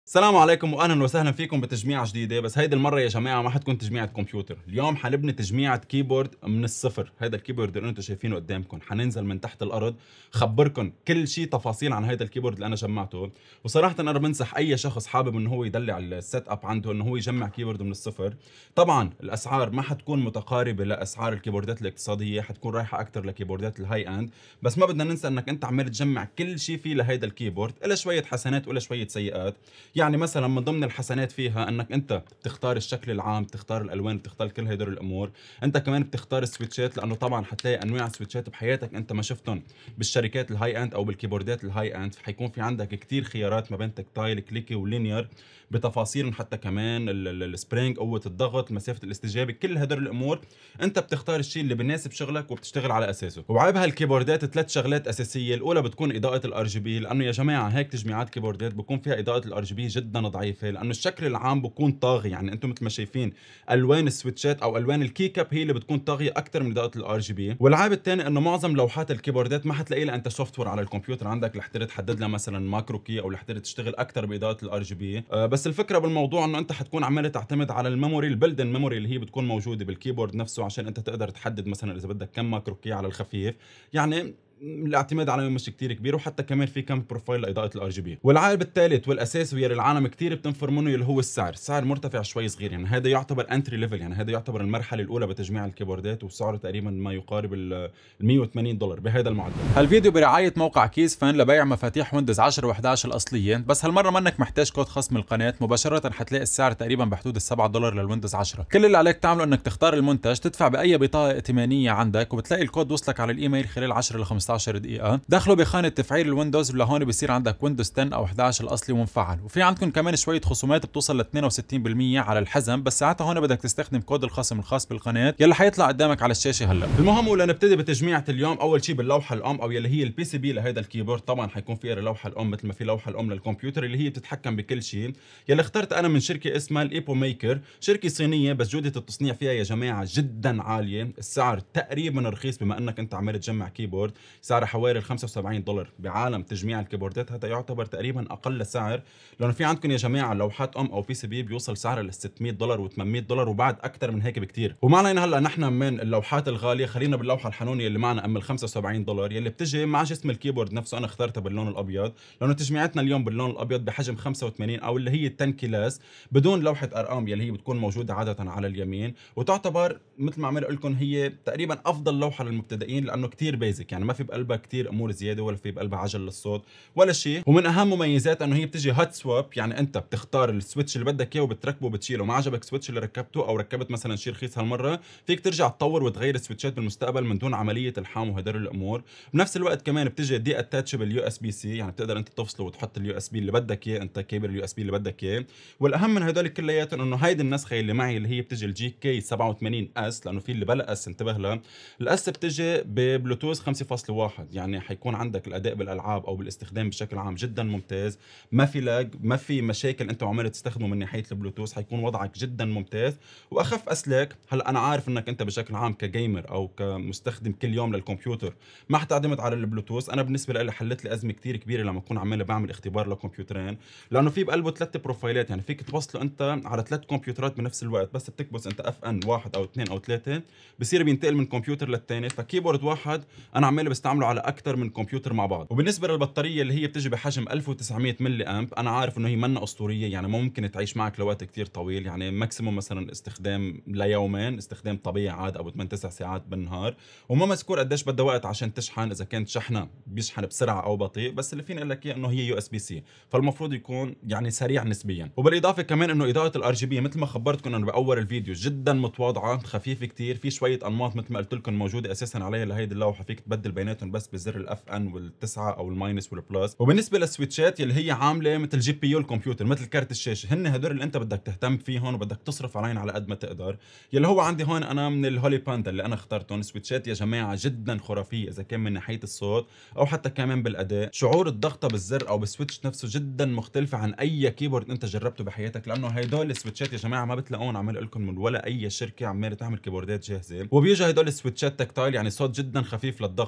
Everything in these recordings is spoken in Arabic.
السلام عليكم واهلا وسهلا فيكم بتجميعة جديدة. بس هيدي المرة يا جماعة ما حتكون تجميعة كمبيوتر، اليوم حنبني تجميعة كيبورد من الصفر. هيدا الكيبورد اللي انتم شايفينه قدامكم حننزل من تحت الارض خبركم كل شيء تفاصيل عن هيدا الكيبورد اللي انا جمعته. وصراحة انا بنصح اي شخص حابب انه هو يدلع السيت اب عنده انه هو يجمع كيبورد من الصفر. طبعا الاسعار ما حتكون متقاربة لاسعار الكيبوردات الاقتصادية، حتكون رايحة اكثر لكيبوردات الهاي اند. بس ما بدنا ننسى انك انت عمال تجمع كل شيء فيه لهيدا الكيبورد، الا شوية حسنات ولا شوية سيئات. يعني مثلا من ضمن الحسنات فيها انك انت بتختار الشكل العام، بتختار الالوان، بتختار كل هدول الامور. انت كمان بتختار السويتشات، لانه طبعا حتلاقي انواع سويتشات بحياتك انت ما شفتهم بالشركات الهاي اند او بالكيبوردات الهاي اند. حيكون في عندك كتير خيارات ما بين تكتايل، كليكي، ولينير بتفاصيلهم، حتى كمان السبرينج، قوه الضغط، مسافه الاستجابه، كل هدول الامور انت بتختار الشيء اللي بيناسب شغلك وبتشتغل على اساسه. وعيب هالكيبوردات ثلاث شغلات اساسيه، الاولى بتكون اضاءه الار جي بي، لانه يا جماعه هيك تجميعات كيبوردات بكون فيها اضاءه الار جي بي جدا ضعيفه، لانه الشكل العام بكون طاغي. يعني انتم مثل ما شايفين الوان السويتشات او الوان الكي كاب هي اللي بتكون طاغيه اكثر من اضاءه الار جي بي. والعيب الثاني انه معظم لوحات الكيبوردات ما حتلاقي لها انت سوفت وير على الكمبيوتر عندك لحتى تحدد لها مثلا ماكرو كي او لحتى تشتغل اكثر باضاءه الار جي بي. بس الفكره بالموضوع انه انت حتكون عمال تعتمد على الميموري، البلدن ميموري اللي هي بتكون موجوده بالكيبورد نفسه، عشان انت تقدر تحدد مثلا اذا بدك كم ماكرو كي على الخفيف. يعني الاعتماد عليهم مش كتير كبير، وحتى كمان في كم بروفايل لاضاءه الار جي بي. والعائب الثالث والاساس واللي العالم كتير بتنفر منه اللي هو السعر مرتفع شوي صغير. يعني هذا يعتبر انتري ليفل، يعني هذا يعتبر المرحله الاولى بتجميع الكيبوردات، وسعره تقريبا ما يقارب ال $180 بهذا المعدل. هالفيديو برعايه موقع كيس فان لبيع مفاتيح ويندوز 10 و11 الاصليه، بس هالمره منك محتاج كود خصم القناه، مباشره حتلاقي السعر تقريبا بحدود $7 للويندوز 10. كل اللي عليك تعمله انك تختار المنتج، تدفع باي بطاقه ائتمانيه عندك، وبتلاقي الكود وصلك على الايميل خلال 10 ل 15 دقيقه. دخلوا بخانه تفعيل الويندوز، ولهون بصير عندك ويندوز 10 او 11 الاصلي ومفعل. وفي عندكم كمان شويه خصومات بتوصل ل 62% على الحزم، بس ساعتها هون بدك تستخدم كود الخصم الخاص بالقناه يلي حيطلع قدامك على الشاشه هلا. المهم ولنبتدي بتجميعة اليوم، اول شيء باللوحه الام او يلي هي البي سي بي لهذا الكيبورد. طبعا حيكون فيها اللوحه الام مثل ما في لوحه الام للكمبيوتر اللي هي بتتحكم بكل شيء. يلي اخترت انا من شركه اسمها الايبو ميكر، شركه صينيه بس جوده التصنيع فيها يا جماعه جدا عاليه. السعر تقريبا رخيص بما انك انت عمال تجمع كيبورد، سعره حوالي $75 بعالم تجميع الكيبوردات. هذا يعتبر تقريبا اقل سعر، لانه في عندكم يا جماعه لوحات ام او بي سي بي بيوصل سعرها ل $600 و800 وبعد اكثر من هيك بكثير. وما علينا هلا نحن من اللوحات الغاليه، خلينا باللوحه الحنونيه اللي معنا ام ال $75 يلي بتجي مع جسم الكيبورد نفسه. انا اخترتها باللون الابيض لانه تجميعتنا اليوم باللون الابيض بحجم 85 او اللي هي 10 كلاس، بدون لوحه ارقام يلي هي بتكون موجوده عاده على اليمين. وتعتبر مثل ما عم اقول لكم هي تقريبا افضل لوحه للمبتدئين، لانه كثير بيزك، يعني ما في بقلبها كثير امور زياده، ولا في بقلبها عجل للصوت ولا شيء. ومن اهم مميزاتها انه هي بتجي هات سواب، يعني انت بتختار السويتش اللي بدك اياه وبتركبه وبتشيله. ما عجبك سويتش اللي ركبته او ركبت مثلا شيء رخيص هالمره، فيك ترجع تطور وتغير السويتشات بالمستقبل من دون عمليه الحام وهدول الامور. بنفس الوقت كمان بتجي دي اتاتشبل يو اس بي سي، يعني بتقدر انت تفصله وتحط اليو اس بي اللي بدك اياه، انت كيبل اليو اس بي اللي بدك اياه. والاهم من هدول كلياتهم انه هيدي النسخه اللي معي اللي هي بتجي الجي كي 87 اس، لانه في اللي بلا اس انتبه لها. الاس بتجي ببلوتوث 5.1، يعني حيكون عندك الاداء بالالعاب او بالاستخدام بشكل عام جدا ممتاز. ما في لاج، ما في مشاكل انت وعمال تستخدمه من ناحيه البلوتوث، حيكون وضعك جدا ممتاز واخف اسلاك. هلا انا عارف انك انت بشكل عام كجيمر او كمستخدم كل يوم للكمبيوتر ما حتعتمد على البلوتوث. انا بالنسبه لي حلت لي ازمه كثير كبيره لما اكون عمال بعمل اختبار لكمبيوترين، لانه في بقلبه ثلاث بروفايلات، يعني فيك توصله انت على ثلاث كمبيوترات بنفس الوقت. بس بتكبس انت اف ان واحد او اثنين او ثلاثه بصير بينتقل من كمبيوتر للثاني. فكيبورد واحد انا عمال بستعمله على اكثر من كمبيوتر مع بعض. وبالنسبه للبطاريه اللي هي بتجي بحجم 1900 ملي امب، انا عارف انه هي منا اسطوريه، يعني ممكن تعيش معك لوقت كثير طويل، يعني ماكسيموم مثلا استخدام ليومين، استخدام طبيعي عاد ابو 8 9 ساعات بالنهار. وما مذكور قديش بدها وقت عشان تشحن، اذا كانت شحنه بيشحن بسرعه او بطيء. بس اللي فيني اقول لك اياه انه هي يو اس بي سي، فالمفروض يكون يعني سريع نسبيا. وبالاضافه كمان انه اضاءه الار جي بي مثل ما خبرتكم انا باول الفيديو جدا متواضعه، خفيف كثير، في شويه انماط مثل ما قلت لكم موجوده اساسا عليها لهيدي اللوحه، فيك تبدل بيناتهم بس بزر الاف ان والتسعه او الماينس والبلس. وبالنسبه للسويتشات اللي هي عامله مثل جي بي يو الكمبيوتر، مثل كارت الشاشه، هن هدول اللي انت بدك تهتم فيهم وبدك تصرف عليهم على قد ما تقدر. يلي هو عندي هون انا من الهولي باندا اللي انا اخترتهم، سويتشات يا جماعه جدا خرافيه، اذا كان من ناحيه الصوت او حتى كمان بالاداء. شعور الضغطه بالزر او بالسويتش نفسه جدا مختلفه عن اي كيبورد انت جربته بحياتك، لانه هدول السويتشات يا جماعه ما بتلاقون عمال اقول لكم من ولا اي شركه عماله تعمل كيبوردات جاهزه. وبيجي هدول السويتشات تكتايل، يعني صوت جدا خفيف للضغطه،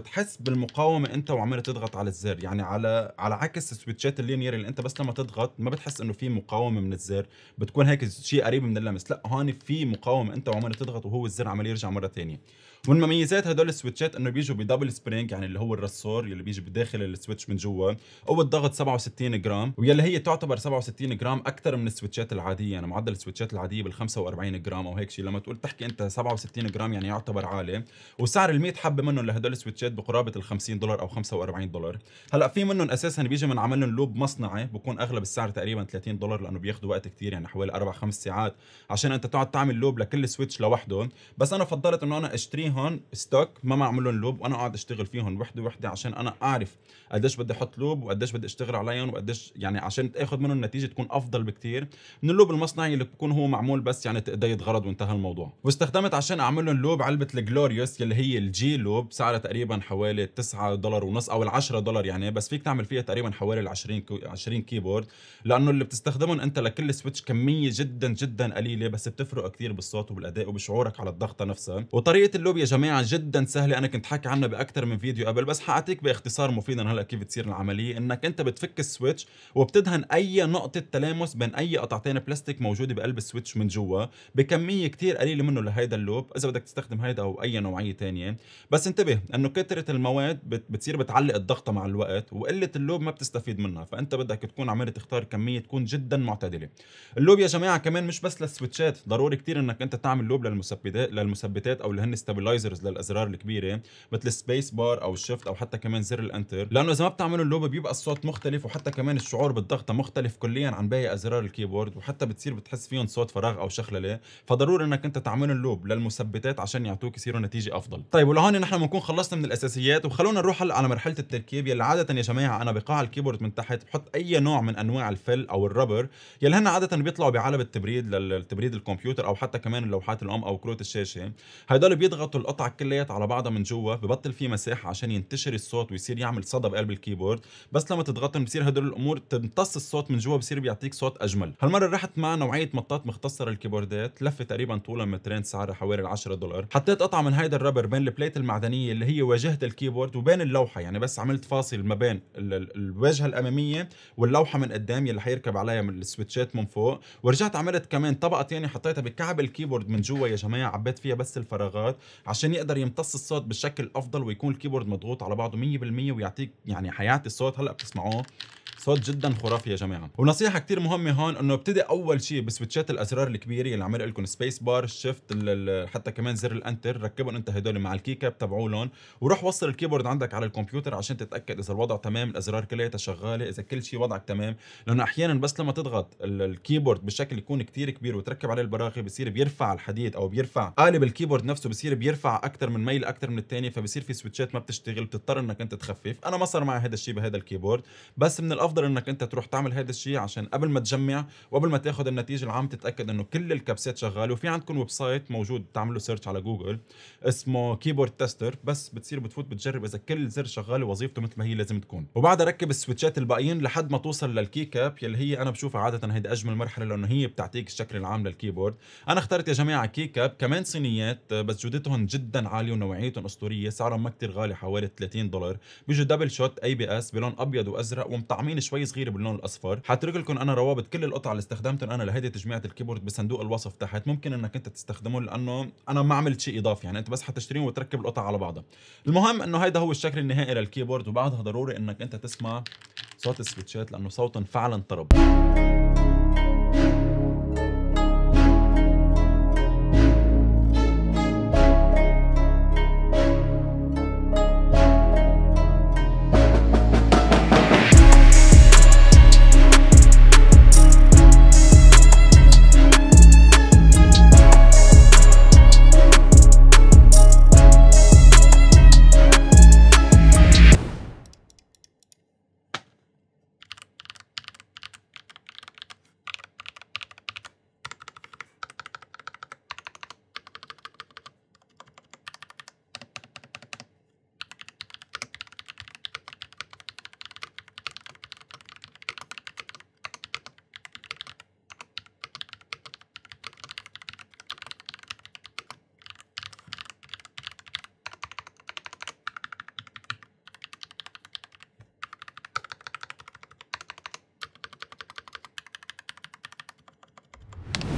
وبتحس بالمقاومه انت وعمال تضغط على الزر، يعني على عكس السويتشات اللينير اللي انت بس لما تضغط ما بتحس انه في مقاومه من الزر، بتكون هيك شيء قريب من اللمس. لا هون في مقاومه انت وعمال تضغط وهو الزر عمال يرجع مره ثانيه. ومن مميزات هدول السويتشات انه بيجوا بدبل سبرينج، يعني اللي هو الرسور اللي بيجي بداخل السويتش من جوا، قوه ضغط 67 جرام، واللي هي تعتبر 67 جرام اكثر من السويتشات العاديه. يعني معدل السويتشات العاديه بال 45 جرام او هيك شيء، لما تقول تحكي انت 67 جرام يعني يعتبر عالي. وسعر ال 100 حبه منهم لهدول السويتشات بقرابه ال $50 او $45. هلا في منهم اساسا بيجي من عمل لهم لوب مصنعي، بكون اغلب السعر تقريبا $30 لانه بياخذوا وقت كثير، يعني حوالي 4-5 ساعات عشان انت تقعد تعمل لوب لكل سويتش لوحده. بس انا فضلت انه انا اشتريهم ستوك، ما اعمل لهم لوب، وانا قاعد اشتغل فيهم وحده وحده عشان انا اعرف قديش بدي احط لوب وقديش بدي اشتغل عليهم وقديش، يعني عشان تاخذ منهم النتيجه تكون افضل بكثير من اللوب المصنعي اللي بيكون هو معمول بس يعني تقضي غرض وانتهى الموضوع. واستخدمت عشان اعمل لهم لوب علبه الجلوريوس اللي هي الجي لوب، سعرها تقريبا حوالي $9.5 او $10 يعني، بس فيك تعمل فيها تقريبا حوالي 20 كيبورد، لانه اللي بتستخدمهم انت لكل سويتش كميه جدا جدا قليله، بس بتفرق كثير بالصوت وبالاداء وبشعورك على الضغطه نفسها. وطريقه اللوب يا جماعه جدا سهله، انا كنت حكي عنها باكثر من فيديو قبل، بس حاعطيك باختصار مفيد هلا كيف تصير العمليه. انك انت بتفك السويتش وبتدهن اي نقطه تلامس بين اي قطعتين بلاستيك موجوده بقلب السويتش من جوا بكميه كثير قليله منه لهيدا اللوب، اذا بدك تستخدم هيدا او اي نوعيه ثانيه. بس انتبه انه كثره المواد بتصير بتعلق الضغطه مع الوقت، وقله اللوب ما بتستفيد منها، فانت بدك تكون عمال تختار كميه تكون جدا معتدله. اللوب يا جماعه كمان مش بس للسويتشات، ضروري كثير انك انت تعمل لوب للمثبتات او اللي هن ستابلايزرز للازرار الكبيره، مثل السبيس بار او الشيفت او حتى كمان زر الانتر، لانه اذا ما بتعملوا اللوب بيبقى الصوت مختلف، وحتى كمان الشعور بالضغطه مختلف كليا عن باقي ازرار الكيبورد، وحتى بتصير بتحس فيهم صوت فراغ او شخلله. فضروري انك انت تعمل اللوب للمثبتات عشان يعطوك يصيروا نتيجه افضل. طيب ولهون نحن بنكون خلصنا من الاساسيات، وخلونا نروح هلا على مرحله التركيب، يلي عاده يا جماعه انا بقاع الكيبورد من تحت بحط اي نوع من انواع الفل او الربر، يلي هن عاده بيطلعوا بعلب التبريد للتبريد الكمبيوتر او حتى كمان اللوحات الام او كروت الشاشه. هدول بيضغطوا القطعه كلياتها على بعضها من جوا، ببطل في مساحه عشان ينتشر الصوت ويصير يعمل صدى بقلب الكيبورد، بس لما تضغطهم بصير هدول الامور تمتص الصوت من جوا، بصير بيعطيك صوت اجمل. هالمره رحت مع نوعيه مطاط مختصره للكيبوردات، لفه تقريبا طولها مترين، سعرها حوالي $10. حطيت قطعه من هيدا الربر بين البليت المعدنيه اللي هي واجهه الكيبورد وبين اللوحه، يعني بس عملت فاصل ما بين الواجهه الاماميه واللوحه من قدام يلي حيركب عليها من السويتشات من فوق، ورجعت عملت كمان طبقه ثانيه حطيتها بكعب الكيبورد من جوا يا جماعه، عبيت فيها بس الفراغات عشان يقدر يمتص الصوت بشكل افضل ويكون الكيبورد مضغوط على بعضه 100%، ويعطيك يعني حياتي الصوت هلا بتسمعوه صوت جدا خرافي يا جماعه. ونصيحه كثير مهمه هون انه ابتدي اول شيء بسويتشات الازرار الكبيره اللي عمل لكم سبيس بار، الشيفت، حتى كمان زر الانتر، ركبهم انت هدول مع الكي كاب تبعوا لهم، وروح وصل الكيبورد عندك على الكمبيوتر عشان تتاكد اذا الوضع تمام، الازرار كلها شغاله، اذا كل شيء وضعك تمام، لانه احيانا بس لما تضغط الكيبورد بشكل يكون كثير كبير وتركب عليه البراغي بصير بيرفع الحديد او بيرفع قالب الكيبورد نفسه، بصير بيرفع اكثر من ميل اكثر من الثاني، فبصير في سويتشات ما بتشتغل، بتضطر انك انت تخفف. انا ما صار معي هذا الشيء بهذا الكيبورد، بس من الافضل انك انت تروح تعمل هذا الشيء عشان قبل ما تجمع وقبل ما تاخذ النتيجه العام تتاكد انه كل الكبسات شغاله. وفي عندكم ويب سايت موجود تعملوا سيرش على جوجل اسمه كيبورد تيستر، بس بتصير بتفوت بتجرب اذا كل زر شغال ووظيفته مثل ما هي لازم تكون، وبعدها ركب السويتشات الباقيين لحد ما توصل للكي كاب يلي هي انا بشوفها عاده هيدي اجمل مرحله، لانه هي بتعطيك الشكل العام للكيبورد. انا اخترت يا جماعه كي كاب كمان صينيات، بس جودتهم جدا عاليه ونوعيتهم اسطوريه، سعرهم ما كثير غالي حوالي $30. بيجوا دبل شوت اي بي اس بلون ابيض وازرق ومطعمين شوي صغيره باللون الاصفر. حاترك لكم انا روابط كل القطع اللي استخدمتهم انا لهيدي تجميعة الكيبورد بصندوق الوصف تحت، ممكن انك انت تستخدمهم لانه انا ما عملت شيء اضافي، يعني انت بس حتشتريهم وتركب القطع على بعضها. المهم انه هيدا هو الشكل النهائي للكيبورد، وبعدها ضروري انك انت تسمع صوت السويتشات لانه صوتهم فعلا طرب.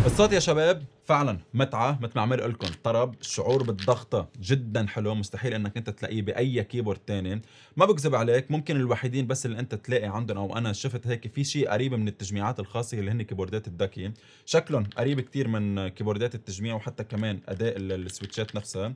الصوت يا شباب فعلا متعه مثل ما عم لكم، طرب، الشعور بالضغطه جدا حلو، مستحيل انك انت تلاقيه باي كيبورد تاني. ما بكذب عليك، ممكن الوحيدين بس اللي انت تلاقي عندهم، او انا شفت هيك في شيء قريب من التجميعات الخاصه اللي هن كيبوردات الدكي، شكلهم قريب كتير من كيبوردات التجميع، وحتى كمان اداء السويتشات نفسها.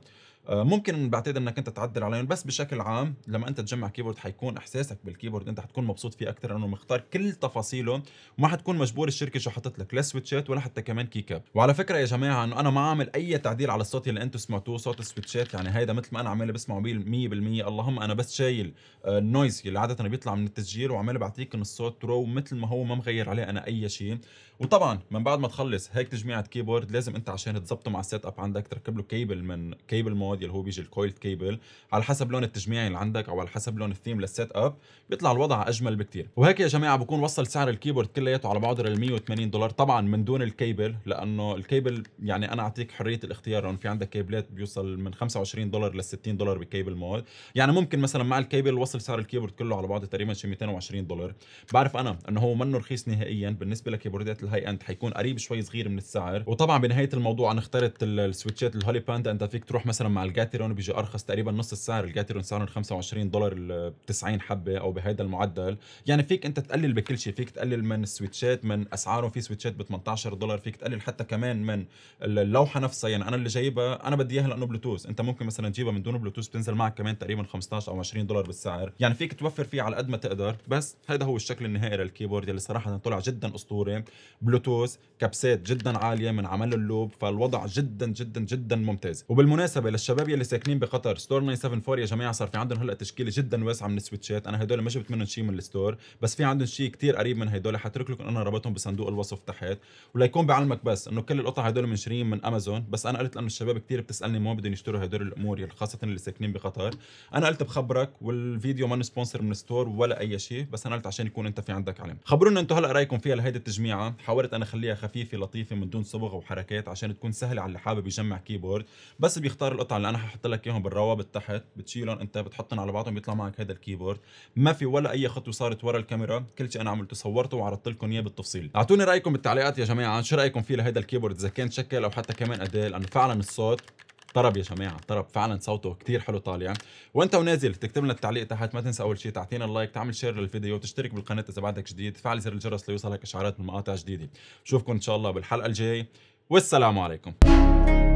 ممكن بعتقد انك انت تعدل عليهم، بس بشكل عام لما انت تجمع كيبورد حيكون احساسك بالكيبورد انت حتكون مبسوط فيه اكثر، لانه مختار كل تفاصيله، وما حتكون مجبور الشركه شو حاطط لك لا سويتشات ولا حتى كمان كيكاب. وعلى فكره يا جماعه انه انا ما عامل اي تعديل على الصوت اللي انتم سمعتوه، صوت السويتشات يعني هيدا مثل ما انا عمال بسمعه 100%. اللهم انا بس شايل النويز اللي عاده بيطلع من التسجيل، وعمال بعطيكم الصوت رو مثل ما هو، ما مغير عليه انا اي شيء. وطبعا من بعد ما تخلص هيك تجميعة كيبورد، لازم انت عشان تظبطه مع السيت اب عندك تركب له كيبل من كيبل مود اللي هو بيجي الكويلد كيبل، على حسب لون التجميع اللي عندك او على حسب لون الثيم للسيت اب، بيطلع الوضع اجمل بكتير. وهيك يا جماعه بكون وصل سعر الكيبورد كلياته على بعضه لل $180، طبعا من دون الكيبل، لانه الكيبل يعني انا اعطيك حريه الاختيار، لانه في عندك كيبلات بيوصل من $25 ل $60 بكيبل مود. يعني ممكن مثلا مع الكيبل وصل سعر الكيبورد كله على بعضه تقريبا شي $220. بعرف انا انه هو منه رخيص نهائيا بالنسبه لكيبوردات الهاي اند، حيكون قريب شوي صغير من السعر. وطبعا بنهايه الموضوع انا اخترت السويتشات الهولي باندا، انت فيك تروح مثلا مع الجاتيرون بيجي ارخص تقريبا نص السعر، الجاتيرون سعره $25 ال 90 حبه او بهذا المعدل. يعني فيك انت تقلل بكل شيء، فيك تقلل من السويتشات من اسعارهم، في سويتشات ب $18، فيك تقلل حتى كمان من اللوحه نفسها. يعني انا اللي جايبها انا بدي اياها لانه بلوتوث، انت ممكن مثلا تجيبها من دون بلوتوث بتنزل معك كمان تقريبا 15 او $20 بالسعر، يعني فيك توفر فيه على قد ما تقدر. بس هذا هو الشكل النهائي للكيبورد اللي صراحه طلع جدا اسطوري، بلوتوث، كبسات جدا عاليه من عمل اللوب، فالوضع جدا جدا جدا ممتاز. وبالمناسبه للشباب يلي ساكنين بقطر، ستور 974 يا جماعه صار في عندهم هلا تشكيله جدا واسعه من السويتشات، انا هدول ما جبت منهم شيء من الستور، بس في عندهم شيء كتير قريب من هدول، حترك لكم انا رابطهم بصندوق الوصف تحت. وليكون بعلمك بس انه كل القطع هدول منشرين من امازون، بس انا قلت لانه الشباب كتير بتسالني ما بدهم يشتروا هدول الامور خاصه اللي ساكنين بقطر، انا قلت بخبرك، والفيديو ما سبونسر من ستور ولا اي شيء، بس انا قلت عشان يكون انت في عندك علم. خبرونا انتم هلا رايكم فيها لهيدي التجميعه، حاولت انا اخليها خفيفه لطيفه من دون صبغ وحركات عشان تكون سهله على اللي حابب يجمع كيبورد، بس بيختار القطع اللي انا ححط لك اياهم بالروابط تحت، بتشيلهم انت بتحطهم على بعضهم بيطلع معك هذا الكيبورد. ما في ولا اي خطوه صارت ورا الكاميرا، كل شيء انا عملته صورته وعرضت لكم اياه بالتفصيل. اعطوني رايكم بالتعليقات يا جماعه، شو رايكم فيه لهذا الكيبورد، اذا كان شكل او حتى كمان اداء، لانه فعلا الصوت طرب يا جماعه، طرب فعلا، صوته كتير حلو طالع. وانت ونازل تكتب لنا التعليق تحت، ما تنسى اول شيء تعطينا اللايك، تعمل شير للفيديو، وتشترك بالقناه اذا بعدك جديد، تفعل زر الجرس ليوصلك اشعارات من مقاطع جديده. بشوفكم ان شاء الله بالحلقه الجاي، والسلام عليكم.